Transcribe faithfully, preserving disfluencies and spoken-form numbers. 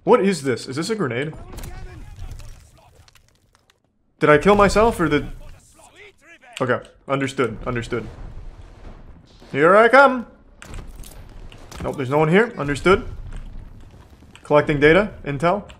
What is this? Is this a grenade? Did I kill myself or did... Okay, understood, understood. Here I come! Nope, there's no one here. Understood. Collecting data, intel.